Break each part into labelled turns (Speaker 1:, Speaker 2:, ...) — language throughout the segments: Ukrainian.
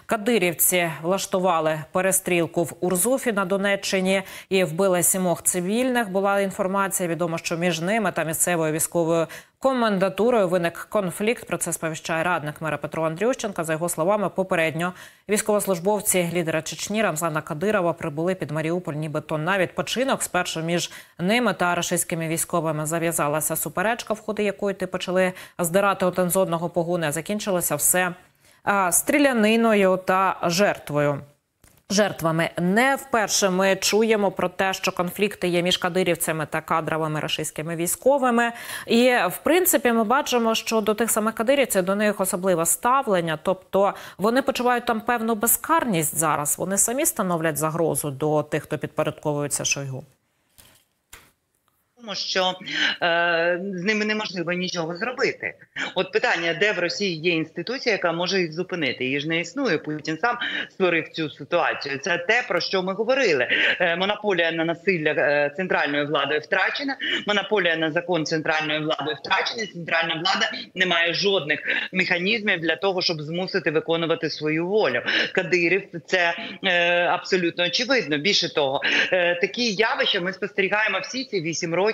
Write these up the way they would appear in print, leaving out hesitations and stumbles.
Speaker 1: Кадирівці влаштували перестрілку в Урзуфі на Донеччині і вбили 7 цивільних. Була інформація, відомо, що між ними та місцевою військовою комендатурою виник конфлікт. Про це сповіщає радник мера Петро Андрющенко. За його словами, попередньо військовослужбовці лідера Чечні Рамзана Кадирова прибули під Маріуполь нібито на відпочинок. Спершу між ними та рашистськими військовими зав'язалася суперечка, в ході якої почали здирати один з одного погони. Закінчилося все стріляниною та жертвами. Не вперше ми чуємо про те, що конфлікти є між кадирівцями та кадровими рашистськими військовими. І, в принципі, ми бачимо, що до тих самих кадирівців, до них особливе ставлення. Тобто вони почувають там певну безкарність зараз. Вони самі становлять загрозу до тих, хто підпорядковується Шойгу.
Speaker 2: Тому що з ними неможливо нічого зробити. От питання, де в Росії є інституція, яка може їх зупинити? Її ж не існує. Путін сам створив цю ситуацію. Це те, про що ми говорили. Монополія на насилля центральною владою втрачена, монополія на закон центральною владою втрачена. Центральна влада не має жодних механізмів для того, щоб змусити виконувати свою волю. Кадирів – це абсолютно очевидно. Більше того, такі явища ми спостерігаємо всі ці 8 років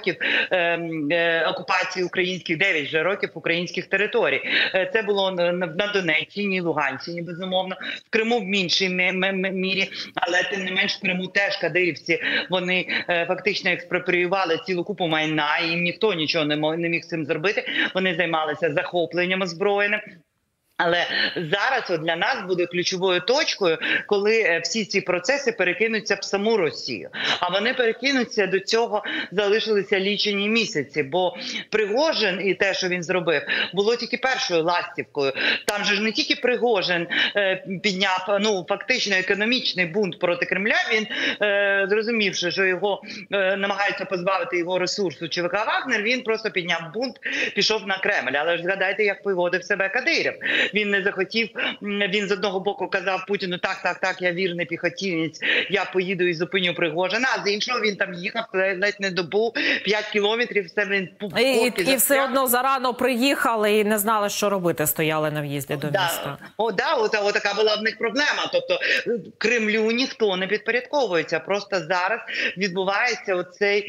Speaker 2: окупації українських, 9 вже років українських територій. Це було на Донеччині, Луганщині, безумовно, в Криму в меншій мірі, але тим не менш в Криму теж кадирівці, вони фактично експропріювали цілу купу майна, і їм ніхто нічого не міг з цим зробити. Вони займалися захопленням озброєним. Але зараз для нас буде ключовою точкою, коли всі ці процеси перекинуться в саму Росію. А вони перекинуться, до цього залишилися лічені місяці. Бо Пригожин і те, що він зробив, було тільки першою ластівкою. Там же ж не тільки Пригожин підняв фактично економічний бунт проти Кремля. Він, зрозумівши, що його намагаються позбавити його ресурсу ЧВК Вагнер, він просто підняв бунт, пішов на Кремль. Але ж згадайте, як поводив себе Кадиров. Він не захотів, він з одного боку казав Путіну, так, я вірний піхотинець, я поїду і зупиню Пригожина, а з іншого він там їхав ледь не добу, 5 кілометрів, все він
Speaker 1: і все одно зарано приїхали і не знали, що робити, стояли на в'їзді до міста.
Speaker 2: Така була в них проблема, тобто Кремлю ніхто не підпорядковується, просто зараз відбувається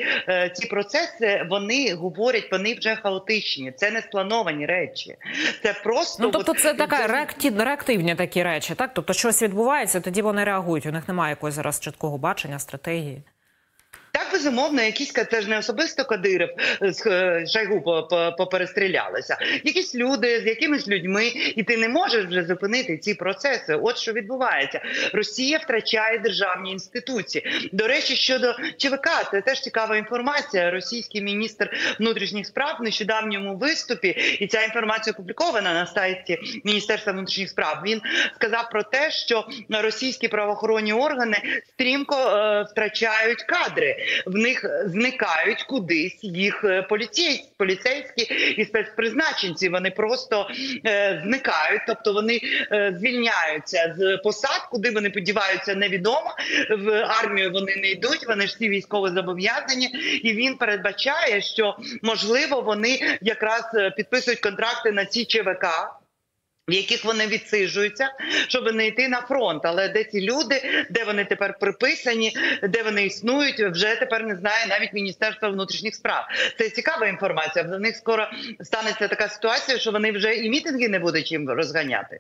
Speaker 2: ці процеси, вони говорять, вони вже хаотичні, це не сплановані речі, це просто...
Speaker 1: Це така реактивні такі речі, так? Тобто щось відбувається, тоді вони реагують, у них немає якогось зараз чіткого бачення, стратегії.
Speaker 2: Так, безумовно, це ж не особисто Кадиров з Шойгу поперестрілялися. Якісь люди з якимись людьми, і ти не можеш вже зупинити ці процеси. От що відбувається. Росія втрачає державні інституції. До речі, щодо ЧВК, це теж цікава інформація. Російський міністр внутрішніх справ в нещодавньому виступі, і ця інформація опублікована на сайті Міністерства внутрішніх справ, він сказав про те, що російські правоохоронні органи стрімко втрачають кадри. В них зникають кудись їх поліцейські і спецпризначенці. Вони просто зникають, тобто вони звільняються з посад, куди вони подіваються, невідомо. В армію вони не йдуть, вони ж всі військово зобов'язані. І він передбачає, що, можливо, вони якраз підписують контракти на ці ЧВК, в яких вони відсиджуються, щоб не йти на фронт. Але де ці люди, де вони тепер приписані, де вони існують, вже тепер не знає навіть Міністерство внутрішніх справ. Це цікава інформація. В них скоро станеться така ситуація, що вони вже і мітинги не будуть чим розганяти.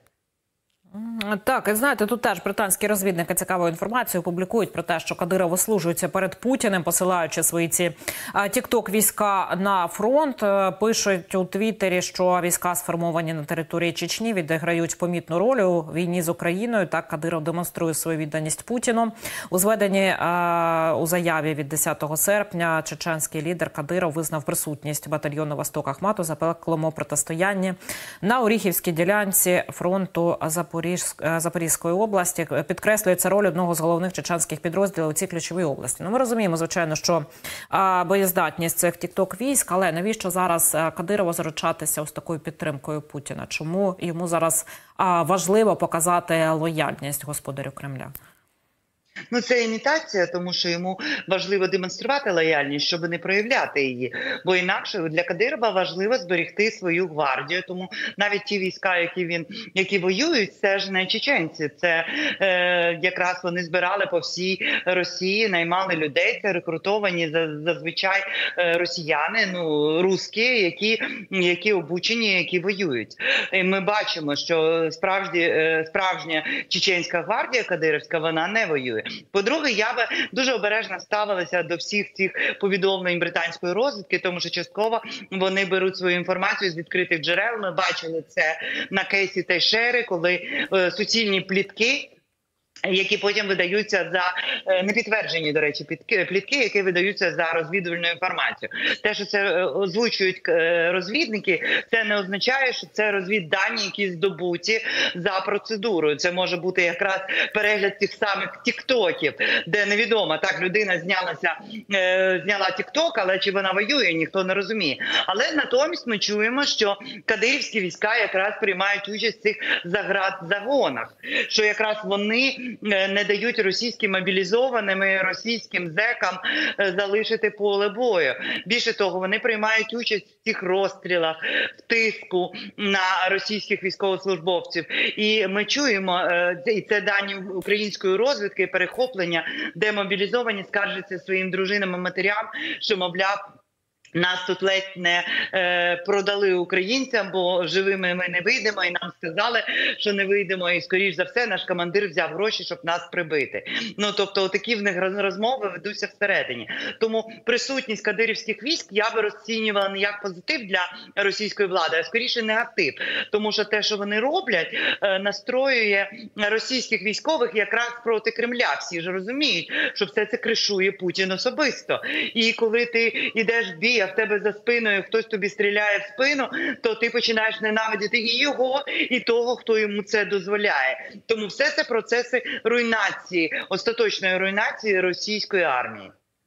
Speaker 1: Так, і знаєте, тут теж британські розвідники цікаву інформацію публікують про те, що Кадиров вислужується перед Путіним, посилаючи свої ці тік-ток-війська на фронт. Пишуть у Твіттері, що війська, сформовані на території Чечні, відіграють помітну роль у війні з Україною. Так, Кадиров демонструє свою відданість Путіну. У зведенні у заяві від 10 серпня чеченський лідер Кадиров визнав присутність батальйону «Восток Ахмату» за запеклому протистоянні на Оріхівській ділянці фронту Запорізької області. Підкреслюється роль одного з головних чеченських підрозділів у цій ключовій області. Ми розуміємо, звичайно, що боєздатність цих тік-ток-військ, але навіщо зараз Кадирову заручатися ось такою підтримкою Путіна? Чому йому зараз важливо показати лояльність господарю Кремля?
Speaker 2: Ну, це імітація, тому що йому важливо демонструвати лояльність, щоб не проявляти її. Бо інакше для Кадирова важливо зберегти свою гвардію. Тому навіть ті війська, які воюють, це ж не чеченці. Це якраз вони збирали по всій Росії, наймали людей. Це рекрутовані зазвичай росіяни, ну русські, які обучені, які воюють. І ми бачимо, що справжня чеченська гвардія кадирівська, вона не воює. По-друге, я би дуже обережно ставилася до всіх цих повідомлень британської розвідки, тому що частково вони беруть свою інформацію з відкритих джерел. Ми бачили це на кейсі Тейшери, коли суцільні плітки, які потім видаються за непідтверджені, до речі, плітки, які видаються за розвідувальну інформацію. Те, що це озвучують розвідники, це не означає, що це розвіддані, які здобуті за процедурою. Це може бути якраз перегляд тих самих тіктоків, де невідомо, так, людина зняла тікток, але чи вона воює, ніхто не розуміє. Але натомість ми чуємо, що кадирівські війська якраз приймають участь в цих загонах, що якраз вони не дають російським мобілізованим і російським зекам залишити поле бою. Більше того, вони приймають участь в цих розстрілах, в тиску на російських військовослужбовців. І ми чуємо, і це дані української розвідки, перехоплення, де мобілізовані скаржаться своїм дружинам і матерям, що, мовляв, нас тут ледь не продали українцям, бо живими ми не вийдемо, і нам сказали, що не вийдемо, і, скоріш за все, наш командир взяв гроші, щоб нас прибити. Ну, тобто, такі в них розмови ведуться всередині. Тому присутність кадирівських військ я би розцінювала не як позитив для російської влади, а скоріше негатив. Тому що те, що вони роблять, настроює російських військових якраз проти Кремля. Всі ж розуміють, що все це кришує Путін особисто. І коли ти йдеш в бій, а в тебе за спиною хтось тобі стріляє в спину, то ти починаєш ненавидіти і його, і того, хто йому це дозволяє. Тому все це процеси руйнації, остаточної руйнації російської армії.